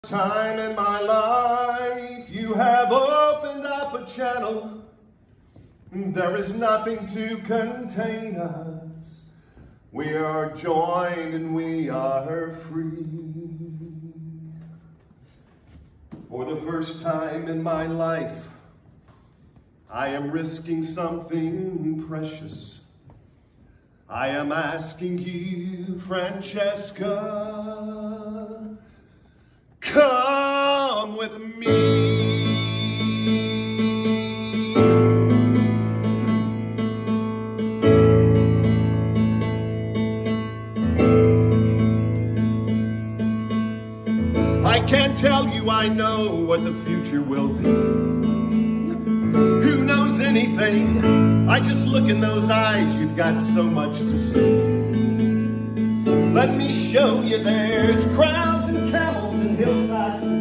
Time in my life you have opened up a channel. There is nothing to contain us. We are joined and we are free. For the first time in my life, I am risking something precious. I am asking you, Francesca, come with me. I can't tell you I know what the future will be. Who knows anything? I just look in those eyes, you've got so much to see. Let me show you there's crowds and camels and hillsides.